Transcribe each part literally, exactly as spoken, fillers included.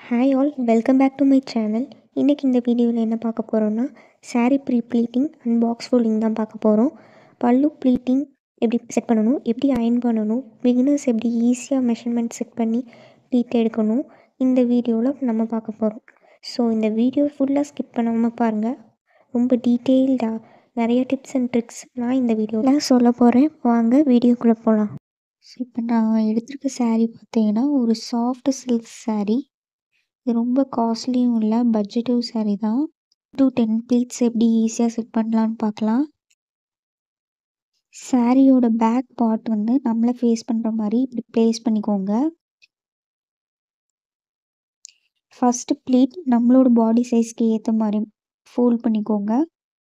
Hi all, welcome back to my channel. இன்றைக்கி இந்த வீடியோவில் என்ன பார்க்க போகிறோன்னா, saree pre pleating and box folding தான் பார்க்க போகிறோம். பல்லு ப்ளீட்டிங் எப்படி செட் பண்ணணும், எப்படி அயர்ன் பண்ணணும், பிகினர்ஸ் எப்படி ஈஸியாக மெஷர்மெண்ட் செட் பண்ணி ப்ளீட் எடுக்கணும், இந்த வீடியோவில் நம்ம பார்க்க போகிறோம். ஸோ இந்த வீடியோ ஃபுல்லாக ஸ்கிப் பண்ணாமல் பாருங்கள். ரொம்ப டீட்டெயில்டாக நிறைய டிப்ஸ் அண்ட் ட்ரிக்ஸ் நான் இந்த வீடியோவில் சொல்ல போகிறேன். வாங்க வீடியோக்குள்ளே போகலாம். ஸோ இப்போ நான் எடுத்திருக்க சாரீ பார்த்தீங்கன்னா ஒரு சாஃப்ட் சில்க் சாரீ. இது ரொம்ப காஸ்ட்லியும் இல்லை, பட்ஜெட்டிவ் சாரீ தான். டூ டென் ப்ளீட்ஸ் எப்படி ஈஸியாக செட் பண்ணலான்னு பார்க்கலாம். சாரியோட பேக் பார்ட் வந்து நம்மளை ஃபேஸ் பண்ணுற மாதிரி இப்படி ப்ளேஸ் பண்ணிக்கோங்க. ஃபஸ்ட்டு ப்ளீட் நம்மளோட பாடி சைஸ்க்கு ஏற்ற மாதிரி ஃபோல்ட் பண்ணிக்கோங்க.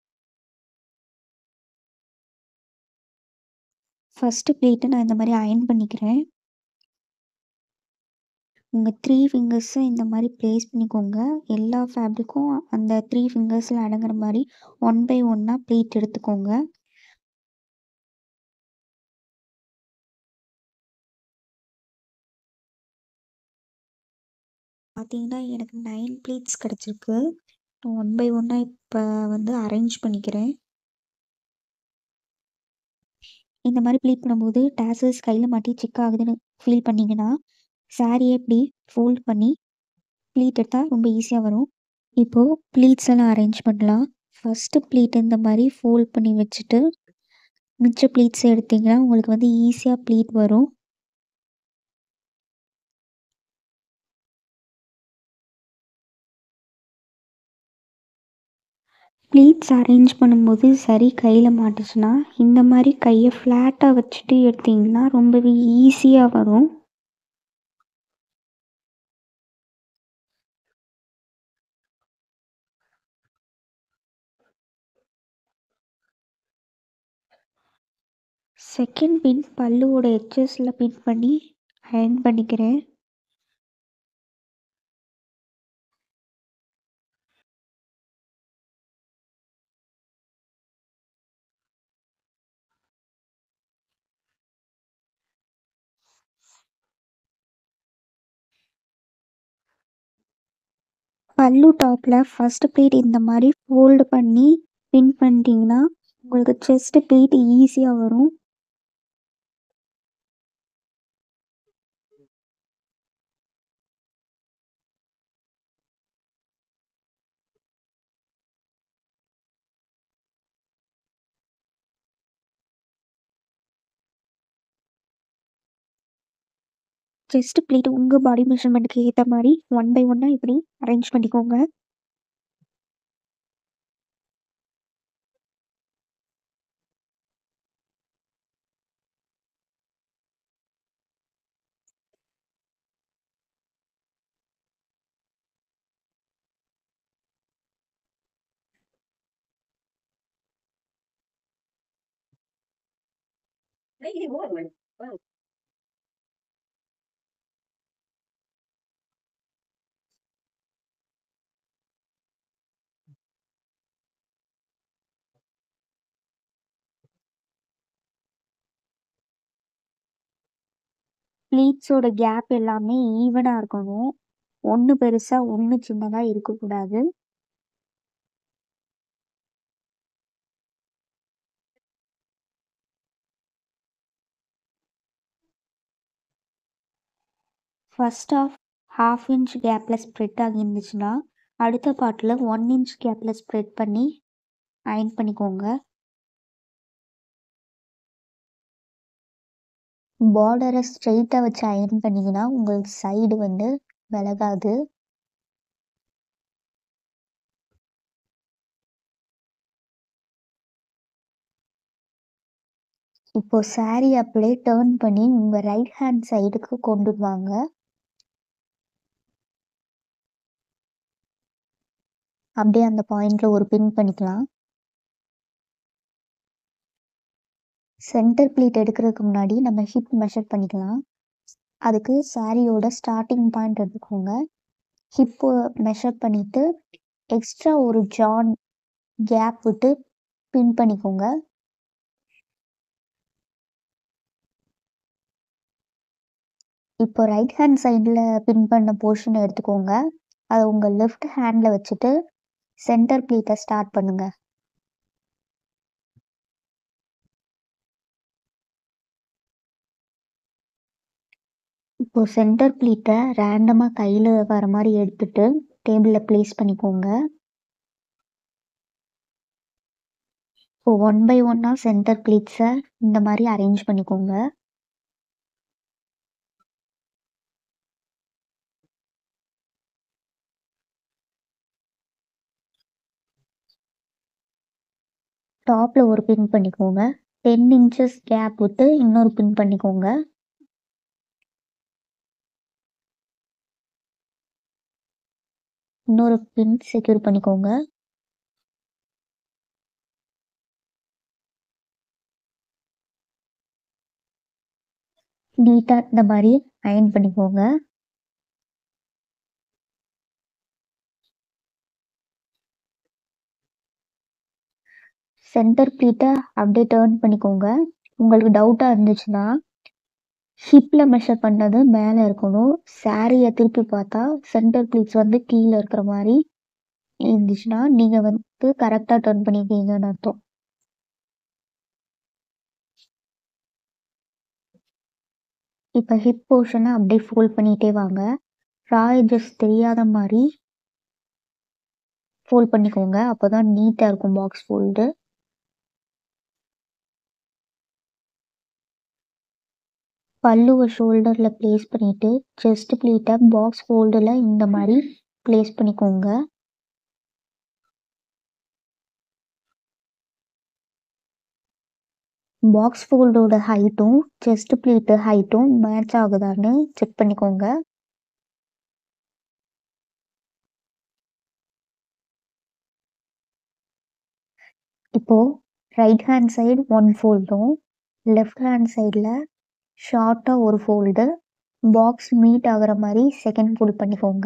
ஃபஸ்ட்டு ப்ளீட்டை நான் இந்த மாதிரி அயர்ன் பண்ணிக்கிறேன். உங்கள் த்ரீ ஃபிங்கர்ஸை இந்த மாதிரி ப்ளேஸ் பண்ணிக்கோங்க. எல்லா ஃபேப்ரிக்கும் அந்த த்ரீ ஃபிங்கர்ஸில் அடங்குற மாதிரி ஒன் பை ஒன்னாக ப்ளீட் எடுத்துக்கோங்க. பார்த்தீங்கன்னா எனக்கு நைன் ப்ளீட்ஸ் கிடச்சிருக்கு. ஒன் பை ஒன்னாக இப்போ வந்து அரேஞ்ச் பண்ணிக்கிறேன். இந்த மாதிரி ப்ளீட் பண்ணும்போது டேசல்ஸ் கையில் மாட்டி சிக் ஆகுதுன்னு ஃபீல் பண்ணிங்கன்னா சாரியை இப்படி ஃபோல்ட் பண்ணி ப்ளீட் எடுத்தால் ரொம்ப ஈஸியாக வரும். இப்போது ப்ளீட்ஸ் எல்லாம் அரேஞ்ச் பண்ணலாம். ஃபஸ்ட்டு ப்ளீட் இந்த மாதிரி ஃபோல்ட் பண்ணி வச்சுட்டு மிச்ச ப்ளீட்ஸ் எடுத்திங்கன்னா உங்களுக்கு வந்து ஈஸியாக ப்ளீட் வரும். ப்ளீட்ஸ் அரேஞ்ச் பண்ணும்போது சரி கையில் மாட்டுச்சுன்னா இந்த மாதிரி கையை ஃப்ளாட்டாக வச்சுட்டு எடுத்திங்கன்னா ரொம்பவே ஈஸியாக வரும். செகண்ட் பின் பல்லுவோட எட்ஜஸில் பின் பண்ணி அயர்ன் பண்ணிக்கிறேன். பல்லு டாப்பில் ஃபஸ்ட்டு ப்ளீட் இந்த மாதிரி ஃபோல்டு பண்ணி பின் பண்ணிட்டீங்கன்னா உங்களுக்கு செஸ்ட்டு ப்ளீட் ஈஸியாக வரும். செஸ்ட் ப்ளீட் உங்கள் பாடி மெஷர்மெண்ட்டுக்கு ஏற்ற மாதிரி ஒன் பை ஒன்னாக இப்படி அரேஞ்ச் பண்ணிக்கோங்க. ப்ளீட்ஸோட கேப் எல்லாமே ஈவனாக இருக்கணும். ஒன்று பெருசாக ஒன்று சின்னதாக இருக்கக்கூடாது. ஃபர்ஸ்ட் ஆஃப் ஹாஃப் இன்ச் கேப்பில் ஸ்ப்ரெட் ஆகியிருந்துச்சுன்னா அடுத்த பார்ட்டில் ஒன் இன்ச் கேப்பில் ஸ்ப்ரெட் பண்ணி அயர்ன் பண்ணிக்கோங்க. பார்டரை ஸ்ட்ரெயிட்டாக வச்சு அயர்ன் பண்ணிங்கன்னா உங்களுக்கு சைடு வந்து விலகாது. இப்போ சாரீ அப்படியே டேர்ன் பண்ணி உங்கள் ரைட் ஹேண்ட் சைடுக்கு கொண்டு வாங்க. அப்படியே அந்த பாயிண்டில் ஒரு பின் பண்ணிக்கலாம். சென்டர் ப்ளீட் எடுக்கிறதுக்கு முன்னாடி நம்ம ஹிப் மெஷர் பண்ணிக்கலாம். அதுக்கு சாரியோட ஸ்டார்டிங் பாயிண்ட் எடுத்துக்கோங்க. ஹிப்பு மெஷர் பண்ணிவிட்டு எக்ஸ்ட்ரா ஒரு ஜான் கேப் விட்டு பின் பண்ணிக்கோங்க. இப்போ ரைட் ஹேண்ட் சைடில் பின் பண்ண போர்ஷனை எடுத்துக்கோங்க. அதை உங்கள் லெஃப்ட் ஹேண்டில் வச்சுட்டு சென்டர் ப்ளீட்டை ஸ்டார்ட் பண்ணுங்க. இப்போ சென்டர் ப்ளீட்டை ரேண்டமாக கையில் வர மாதிரி எடுத்துட்டு டேபிளில் ப்ளேஸ் பண்ணிக்கோங்க. இப்போ ஒன் பை ஒன்னாக சென்டர் ப்ளீட்ஸை இந்த மாதிரி அரேஞ்ச் பண்ணிக்கோங்க. டாப்பில் ஒரு பின் பண்ணிக்கோங்க. டென் இன்ச்சஸ் கேப் விட்டு இன்னொரு பின் பண்ணிக்கோங்க. இன்னொரு பின் செக்யூர் பண்ணிக்கோங்க. நீட்டாக இந்த மாதிரி அயர்ன் பண்ணிக்கோங்க. சென்டர் ப்ளீட்டை அப்படியே டேர்ன் பண்ணிக்கோங்க. உங்களுக்கு டவுட்டாக இருந்துச்சுன்னா ஹிப்பில் மெஷர் பண்ணது மேலே இருக்கணும். சாரியை திருப்பி பார்த்தா சென்டர் ப்ளீட்ஸ் வந்து கீழே இருக்கிற மாதிரி இருந்துச்சுன்னா நீங்கள் வந்து கரெக்டாக டர்ன் பண்ணியிருக்கீங்கன்னு அர்த்தம். இப்போ ஹிப் போர்ஷனை அப்படியே ஃபோல்ட் பண்ணிகிட்டே வாங்க. ரா எட்ஜஸ் தெரியாத மாதிரி ஃபோல்ட் பண்ணிக்கோங்க. அப்போ தான் நீட்டாக இருக்கும் பாக்ஸ் ஃபோல்டு. பல்லுவை ஷோல்டரில் ப்ளேஸ் பண்ணிவிட்டு செஸ்ட் ப்ளீட்டை பாக்ஸ் ஃபோல்டில் இந்த மாதிரி ப்ளேஸ் பண்ணிக்கோங்க. பாக்ஸ் ஃபோல்டோட ஹைட்டும் செஸ்ட் ப்ளீட்டு ஹைட்டும் மேட்ச் ஆகுதான்னு செக் பண்ணிக்கோங்க. இப்போது ரைட் ஹேண்ட் சைடு ஒன் ஃபோல்டும் லெஃப்ட் ஹேண்ட் சைடில் ஷார்ட்டாக ஒரு ஃபோல்டு பாக்ஸ் மீட் ஆகிற மாதிரி செகண்ட் ஃபோல்ட் பண்ணிக்கோங்க.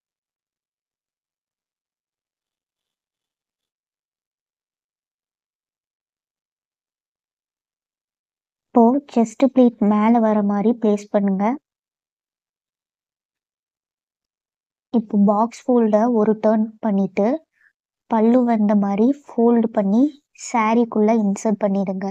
இப்போது செஸ்ட் ப்ளீட் மேலே வர மாதிரி ப்ளேஸ் பண்ணுங்க. இப்போ பாக்ஸ் ஃபோல்டை ஒரு டர்ன் பண்ணிவிட்டு பல்லு வந்த மாதிரி ஃபோல்டு பண்ணி சாரீக்குள்ளே இன்சர்ட் பண்ணிடுங்க.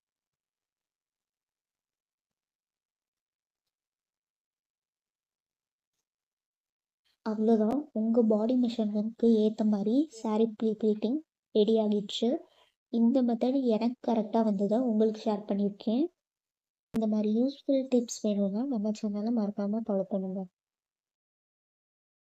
அவ்வளோதான், உங்கள் பாடி மெஷர்மெண்ட்க்கு ஏற்ற மாதிரி சாரீ ப்ளீ ப்ளீட்டிங் ரெடி ஆகிடுச்சு. இந்த மெத்தட் எனக்கு கரெக்டாக வந்ததை உங்களுக்கு ஷேர் பண்ணியிருக்கேன். இந்த மாதிரி யூஸ்ஃபுல் டிப்ஸ் வேணும்னா நம்ம சேனலை மறக்காமல் ஃபாலோ பண்ணுங்கள்.